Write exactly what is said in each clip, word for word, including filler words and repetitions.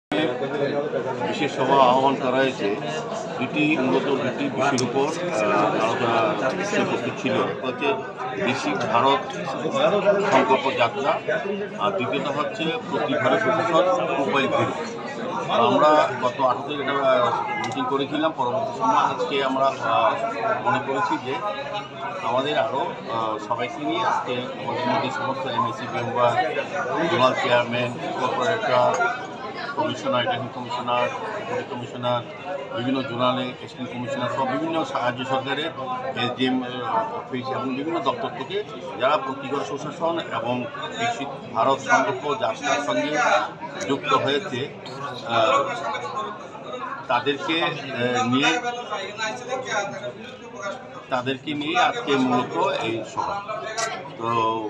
বিশেষ সভা আহ্বান করা হয়েছে দুটি মূলত দুটি বিষয়ের উপর আলোচনা উপস্থিত ছিল। হচ্ছে দেশি ভারত সংকল্প যাত্রা, আর দ্বিতীয়ত হচ্ছে প্রতি ঘরে প্রশাসন মোবাইল ভিড়। আমরা গত আঠারো তারিখ এটা মিটিং করেছিলাম। পরবর্তী সময় আজকে আমরা মনে করেছি যে আমাদের আরও সবাইকে নিয়ে আজকে আমাদের মধ্যে সমস্ত MAC member, zonal chairman, corporator, commissioner, returning commissioner, deputy commissioner, বিভিন্ন জোনালে অ্যাসিস্ট্যান্ট কমিশনার সব বিভিন্ন রাজ্য সরকারের এসডিএম অফিস এবং বিভিন্ন দপ্তর থেকে যারা প্রতিঘর সুশাসন এবং বিকশিত ভারত সংকল্প যাত্রার সঙ্গে যুক্ত হয়েছে তাদেরকে নিয়ে তাদেরকে নিয়ে আজকে মূলত এই সভা। তো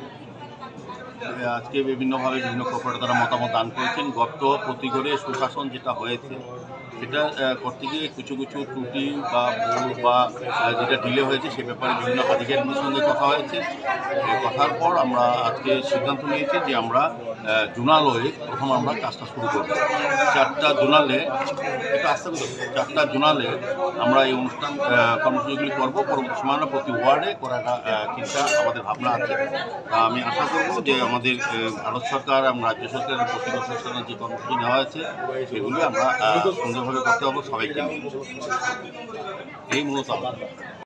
আজকে বিভিন্নভাবে বিভিন্ন কর্পোরেটর তারা মতামত দান করেছেন। গত প্রতিঘরে সুশাসন যেটা হয়েছে সেটা করতে গিয়ে কিছু কিছু ত্রুটি বা ভুল বা যেটা ডিলে হয়েছে সে ব্যাপারে বিভিন্ন আধিকারিকদের সঙ্গে কথা হয়েছে। কথার পর আমরা আজকে সিদ্ধান্ত নিয়েছি যে আমরা জোনালয়ে প্রথম আমরা কাজটা শুরু করব। চারটা জোনালে একটু আস্তে করে চারটা জোনালে আমরা এই অনুষ্ঠান কর্মসূচিগুলি করব। পরবর্তী সময় প্রতি ওয়ার্ডে করাটা চিন্তা আমাদের ভাবনা আছে। আমি আশা করব যে আমাদের ভারত সরকার এবং রাজ্য সরকারের প্রতিবছর সরকারের যে কর্মসূচি নেওয়া হয়েছে সেগুলি আমরা সুন্দরভাবে করতে হবে সবাইকে নিয়ে। এই মূলত